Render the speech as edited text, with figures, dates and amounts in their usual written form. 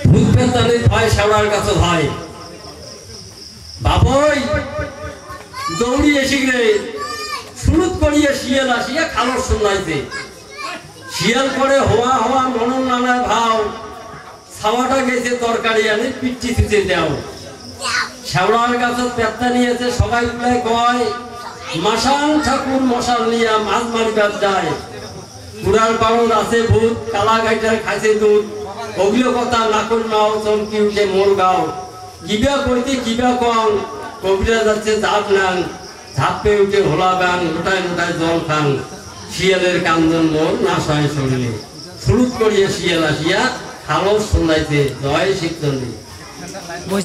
ভূত পেতানির ভয় শ্যাওড়ার কাছে ভয় বাবই দৌড়ি এসে রে শুরুত করিয়া শিয়াল আসিয়া খালর শুনাইতে শিয়াল করে হওয়া হওয়া মনন নানায় ভাও ছাওয়াটা গেছে তরকারি আনে পিঠি থুতে দেও শ্যাওড়ার কাছে পেত্তা নিয়েছে সবাই মিলে কয় মাসাল ঠাকুর মশাল নিয়া মাছ মারিবার যায় পুরার পাড়ন আছে ভূত কালা গাইটার খাইছে দুধ ওগুলো কথা নাকুর নাও চমকি উঠে মোর গাও কিবা কইতে কিবা কং কবিরা যাচ্ছে ঝাপ নাং ঝাপে উঠে হোলা গান লোটায় লোটায় জল খান শিয়ালের কান্দন মোর নাশ হয় শরীরে শুরুত করিয়া শিয়াল আসিয়া খালস শোনাইতে জয় শিখতন্দি।